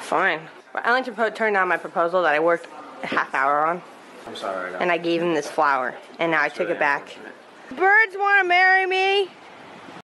Fine. Ellington turned down my proposal that I worked a half hour on. I'm sorry. And I gave him this flower, and now I took it back. Birds want to marry me.